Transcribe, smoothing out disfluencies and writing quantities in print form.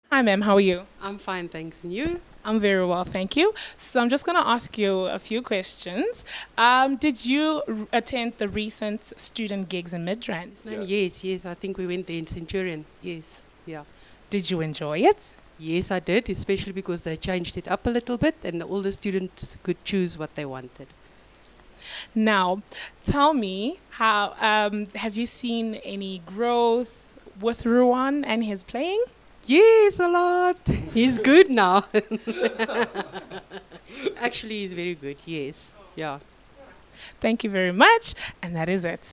Hi, ma'am. How are you? I'm fine, thanks. And you? I'm very well, thank you. So I'm just going to ask you a few questions. Did you attend the recent student gigs in Midrand? Yes, yes. I think we went there in Centurion. Yes, yeah. Did you enjoy it? Yes, I did, especially because they changed it up a little bit and all the students could choose what they wanted. Now, tell me how have you seen any growth with Ruan and his playing? Yes, a lot. He's good now. Actually, he's very good, yes. Yeah. Thank you very much, and that is it.